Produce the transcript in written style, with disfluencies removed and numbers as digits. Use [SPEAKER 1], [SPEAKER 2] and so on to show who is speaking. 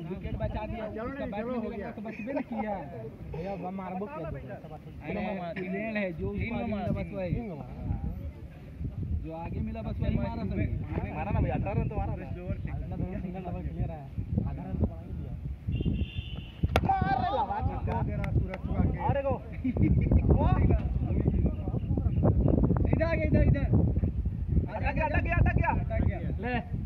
[SPEAKER 1] Wicket बचा दिया। उसका बैट में लगा तो बचबे नहीं किया भैया, मार बुक इंग्लैंड है जो बस वही जो आगे मिला बस वही मारा सभी मारा ना भैया। 18 रन तो मारा rest over single double clear है, आधा रन तो बना ही दिया। मार लगा छक्का तेरा सूरज छुआ के। अरे गो इधर आ गया, इधर अटक गया ले